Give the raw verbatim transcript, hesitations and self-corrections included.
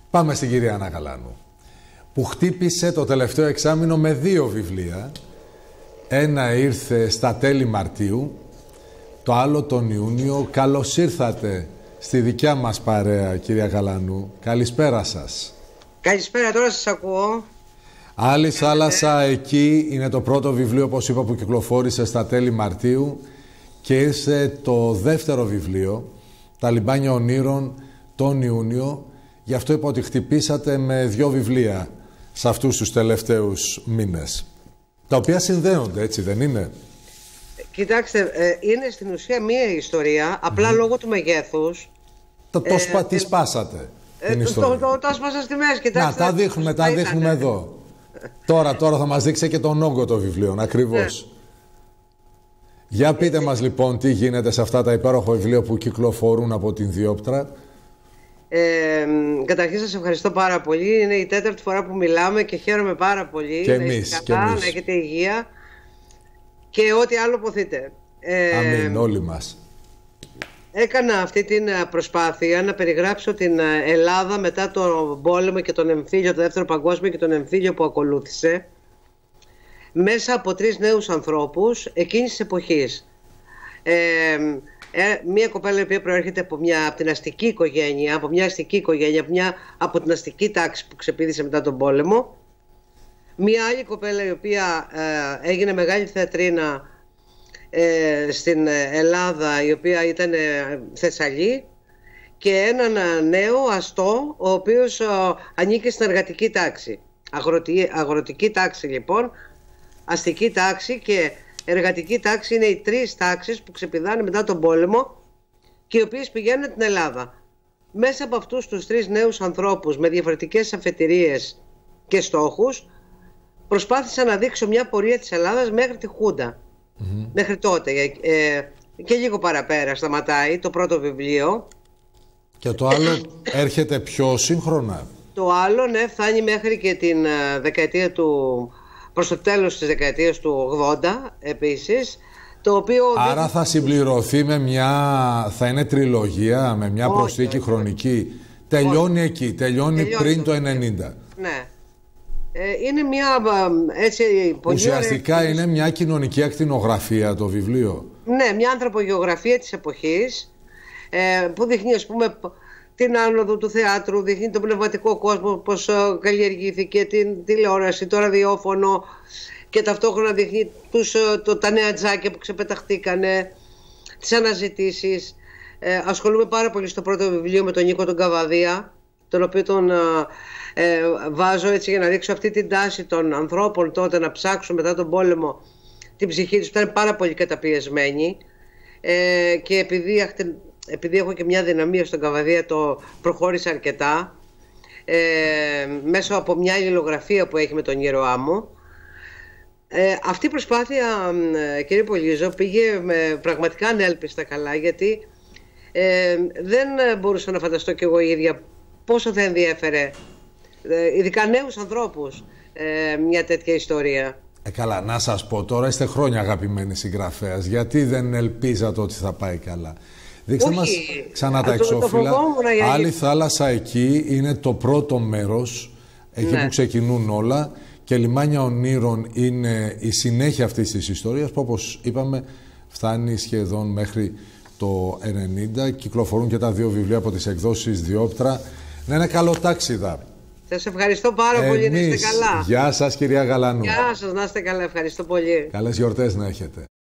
Πάμε στην κυρία Άννα Γαλάνου, που χτύπησε το τελευταίο εξάμηνο με δύο βιβλία. Ένα ήρθε στα τέλη Μαρτίου, το άλλο τον Ιούνιο. Καλώς ήρθατε στη δικιά μας παρέα, κυρία Γαλανού. Καλησπέρα σας. Καλησπέρα, τώρα σας ακούω. Άλλη θάλασσα εκεί είναι το πρώτο βιβλίο, όπως είπα, που κυκλοφόρησε στα τέλη Μαρτίου, και ήρθε το δεύτερο βιβλίο, Τα λιμπάνια ονείρων, τον Ιούνιο. Γι' αυτό είπα ότι χτυπήσατε με δύο βιβλία σε αυτούς τους τελευταίους μήνες, τα οποία συνδέονται, έτσι δεν είναι? Κοιτάξτε, ε, είναι στην ουσία μία ιστορία, απλά mm. λόγω του μεγέθους. Το, το ε, σπα, τη σπάσατε ε, την ιστορία. Το, το, το, το σπάσα στη μέση, κοιτάξτε. Να, τα δείχνουμε, τα δείχνουμε ήταν. Εδώ. τώρα, τώρα θα μας δείξει και τον όγκο το βιβλίο, ακριβώς. Ναι. Για πείτε ε, μας λοιπόν τι γίνεται σε αυτά τα υπέροχα βιβλία που κυκλοφορούν από την Διόπτρα. Ε, καταρχήν σας ευχαριστώ πάρα πολύ. Είναι η τέταρτη φορά που μιλάμε και χαίρομαι πάρα πολύ. Και εμείς, καλά, και εμείς. Να έχετε υγεία και ό,τι άλλο ποθείτε. Ε, Αμήν, όλοι μας. Έκανα αυτή την προσπάθεια να περιγράψω την Ελλάδα μετά τον πόλεμο και τον εμφύλιο, το δεύτερο παγκόσμιο και τον εμφύλιο που ακολούθησε, μέσα από τρεις νέους ανθρώπους εκείνης της εποχής. Ε, Ε, μια κοπέλα η οποία προέρχεται από, μια, από την αστική οικογένεια, από μια αστική οικογένεια, από, μια, από την αστική τάξη που ξεπήδησε μετά τον πόλεμο. Μια άλλη κοπέλα η οποία ε, έγινε μεγάλη θεατρίνα ε, στην Ελλάδα, η οποία ήταν ε, Θεσσαλή, και έναν νέο αστό, ο οποίος ε, ανήκε στην εργατική τάξη. Αγροτη, αγροτική τάξη λοιπόν, αστική τάξη και εργατική τάξη είναι οι τρεις τάξεις που ξεπηδάνε μετά τον πόλεμο και οι οποίες πηγαίνουν την Ελλάδα. Μέσα από αυτούς τους τρεις νέους ανθρώπους με διαφορετικές αφετηρίες και στόχους, προσπάθησα να δείξω μια πορεία της Ελλάδας μέχρι τη Χούντα. Mm-hmm. Μέχρι τότε. Ε, και λίγο παραπέρα σταματάει το πρώτο βιβλίο. Και το άλλο έρχεται πιο σύγχρονα. Το άλλο, ναι, φτάνει μέχρι και την uh, δεκαετία του... προς το τέλος της δεκαετίας του ογδόντα επίσης, το οποίο... Άρα θα συμπληρωθεί με μια... θα είναι τριλογία, με μια όχι, προσθήκη όχι, χρονική. Όχι. Τελειώνει όχι. εκεί, τελειώνει, τελειώνει πριν το ενενήντα. Ναι. Ε, είναι μια έτσι... πολύ ουσιαστικά ωραία... είναι μια κοινωνική ακτινογραφία το βιβλίο. Ναι, μια ανθρωπογεωγραφία της εποχής, ε, που δείχνει, ας πούμε, την άνοδο του θεάτρου, δείχνει τον πνευματικό κόσμο, πώς καλλιεργήθηκε, την τηλεόραση, το ραδιόφωνο, και ταυτόχρονα δείχνει τους, το, τα νέα τζάκια που ξεπεταχτήκανε, τις αναζητήσεις. Ε, ασχολούμαι πάρα πολύ στο πρώτο βιβλίο με τον Νίκο τον Καβαδία, τον οποίο τον ε, βάζω έτσι για να δείξω αυτή την τάση των ανθρώπων τότε να ψάξουν μετά τον πόλεμο την ψυχή τους, που ήταν πάρα πολύ καταπιεσμένοι, ε, και επειδή επειδή έχω και μια δυναμία στον Καβαδία, το προχώρησα αρκετά ε, μέσω από μια αλληλογραφία που έχει με τον ήρωά μου. Ε, αυτή η προσπάθεια, ε, κύριε Πολύζο, πήγε με πραγματικά ανέλπιστα καλά, γιατί ε, δεν μπορούσα να φανταστώ κι εγώ η ίδια πόσο θα ενδιέφερε ε, ειδικά νέους ανθρώπους ε, μια τέτοια ιστορία. Ε, καλά, να σας πω τώρα, είστε χρόνια αγαπημένοι συγγραφέας, γιατί δεν ελπίζατε ότι θα πάει καλά? Δείξτε μας ξανά τα εξώφυλλα. Άλλη θάλασσα εκεί είναι το πρώτο μέρος, εκεί ναι. που ξεκινούν όλα, και Λιμάνια Ονείρων είναι η συνέχεια αυτής της ιστορίας, που όπως είπαμε φτάνει σχεδόν μέχρι το ενενήντα. Κυκλοφορούν και τα δύο βιβλία από τις εκδόσεις Διόπτρα. Να είναι καλό τάξιδα. Σας ευχαριστώ πάρα Εμείς, πολύ, να είστε καλά. Γεια σας, κυρία Γαλανού. Γεια σας, να είστε καλά, ευχαριστώ πολύ. Καλές γιορτές να έχετε.